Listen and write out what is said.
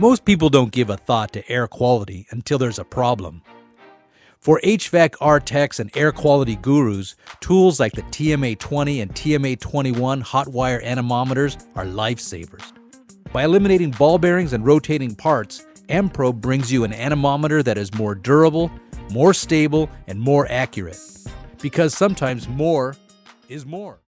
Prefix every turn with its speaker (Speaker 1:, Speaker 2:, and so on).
Speaker 1: Most people don't give a thought to air quality until there's a problem. For HVAC R-techs and air quality gurus, tools like the TMA20 and TMA21 Hot Wire anemometers are lifesavers. By eliminating ball bearings and rotating parts, Amprobe brings you an anemometer that is more durable, more stable, and more accurate. Because sometimes more is more.